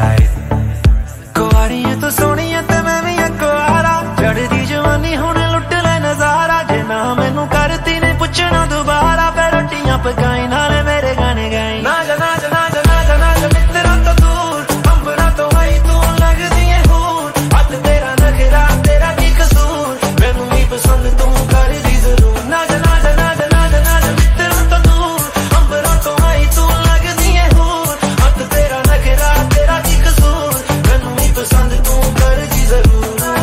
side. कुआरी है तो सोनी है ते मैं भी कुआरा, चढ़दी जवानी हुण लुट ले नजारा। जे ना मैनू करती ने पुछना दोबारा, फिर रोटियां पकाई नाले मेरे गाने गाई। ना जा ना जा ना जा ना जा ना जा मित्रा तो दूर, अंबरा तो आई तू लगदी है हूर। हद तेरा नखरा तेरा की कसूर, मैनू भी पसंद तू कर दी जरूर। ना जा ना जा ना जा ना जा ना जा मित्रा तो दूर, अंबरा तो आई तू लगदी है हूर। हद तेरा नखरा तेरा की कसूर, मैनू भी पसंद तू कर दी जरूर।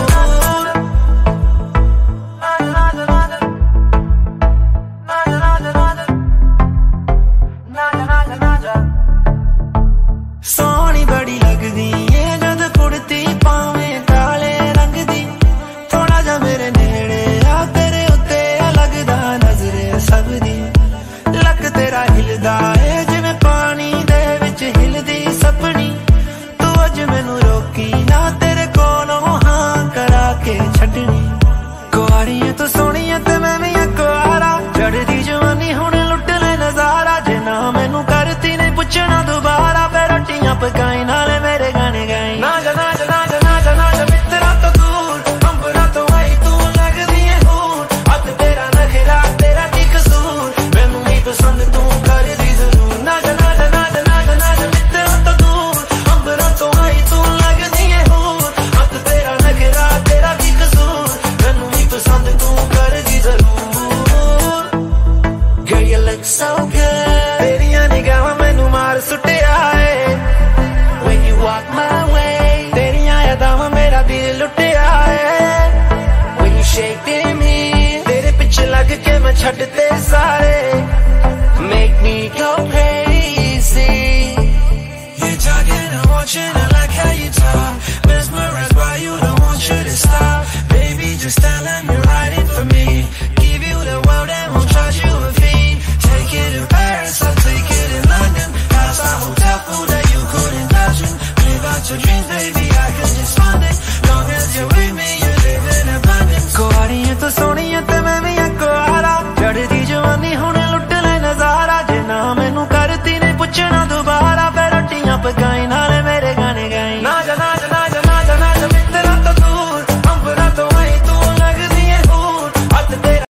सोहनी बड़ी लगदी है जद कुड़ती पावे काले रंग दी, थोड़ा जा मेरे नेड़े आ तेरे उत्ते लगदा नजरे सब दी। लक तेरा हिलदा है जिवें पानी दे विच हिलदी सपनी, तू अज मैनू रोकी ना तेरे कोलों हां करा के छड्डनी। कुआरी है तो सोहनी है ते मैं भी कुआरा, चढ़दी जवानी हुण लुट ले नजारा। जे ना मैनू करती ने पुछना दोबारा, फिर रोटियां पकाई नाले मेरे गाने गाई। ना जा ना जा ना जा ना जा ना जा मित्रा तो दूर, अंबरा तो आई तू लगदी है हूर। हद तेरा नखरा तेरा की कसूर, मैनू ही पसंद तू कर दी जरूर। ना जा ना जा ना जा ना जा ना जा मित्रा तो दूर, अंबरा तो आई तू लगदी है हूर। हद तेरा नखरा तेरा की कसूर, मैनू ही पसंद तू कर दी जरूर। Girl you look so good, तेरियां निगाहां मैनू मार सुटिया है। When you walk my way, तेरियां यादां मेरा दिल लुटिया है। When you shake me, तेरे पिछे लग के मैं छड्डते सारे, make me go crazy. You're talking and watching, I like how you talk, mesmerized by you, don't want you to stop. Baby just stand, let me ride it for me, give you the world and won't charge you a fee. Take it in Paris, I'll take it in London, house or hotel, food that you couldn't imagine. Live out your dreams, baby, I can just fund it. Long as you're with me, you live in abundance. कुआरी है तो सोहनी है ते मैं भी कुआरा, चढ़दी जवानी हुण लुट ले नजारा। जे ना मैनू करती ने पुछना